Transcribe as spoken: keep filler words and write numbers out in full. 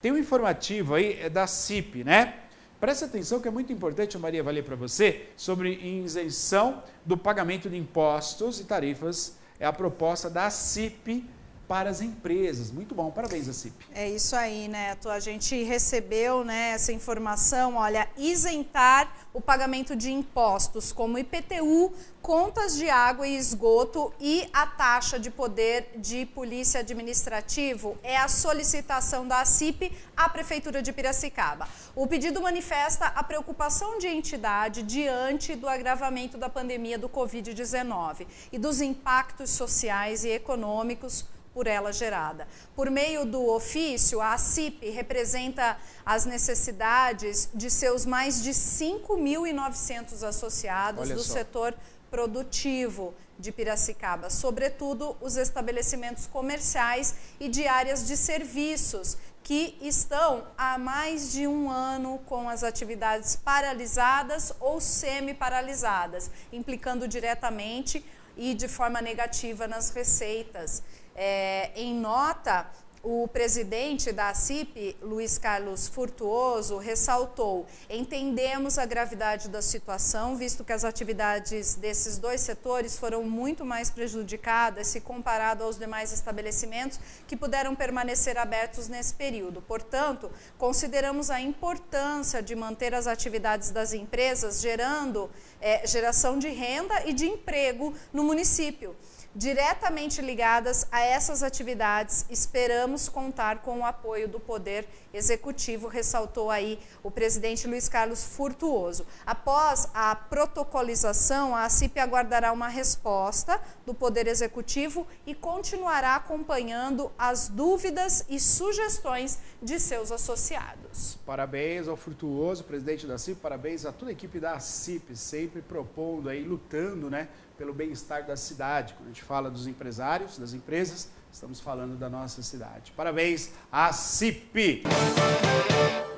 Tem um informativo aí da CIP, né? Presta atenção que é muito importante, Maria, vai ler para você, sobre isenção do pagamento de impostos e tarifas. É a proposta da CIP para as empresas. Muito bom, parabéns a CIP. É isso aí, Neto. A gente recebeu, né, essa informação, olha, isentar o pagamento de impostos como I P T U, contas de água e esgoto e a taxa de poder de polícia administrativo é a solicitação da CIP à Prefeitura de Piracicaba. O pedido manifesta a preocupação de entidade diante do agravamento da pandemia do Covid dezenove e dos impactos sociais e econômicos por ela gerada. Por meio do ofício, a CIP representa as necessidades de seus mais de cinco mil e novecentos associados Olha do só. setor produtivo de Piracicaba, sobretudo os estabelecimentos comerciais e de áreas de serviços, que estão há mais de um ano com as atividades paralisadas ou semi-paralisadas, implicando diretamente e de forma negativa nas receitas. É, em nota, o presidente da CIP, Luiz Carlos Furtuoso, ressaltou: entendemos a gravidade da situação, visto que as atividades desses dois setores foram muito mais prejudicadas se comparado aos demais estabelecimentos que puderam permanecer abertos nesse período. Portanto, consideramos a importância de manter as atividades das empresas gerando é, geração de renda e de emprego no município. Diretamente ligadas a essas atividades, esperamos contar com o apoio do Poder Executivo, ressaltou aí o presidente Luiz Carlos Furtuoso. Após a protocolização, a CIP aguardará uma resposta do Poder Executivo e continuará acompanhando as dúvidas e sugestões de seus associados. Parabéns ao Furtuoso, presidente da CIP, parabéns a toda a equipe da CIP, sempre propondo aí, lutando, né, pelo bem-estar da cidade. Quando a gente fala dos empresários, das empresas, estamos falando da nossa cidade. Parabéns à CIP!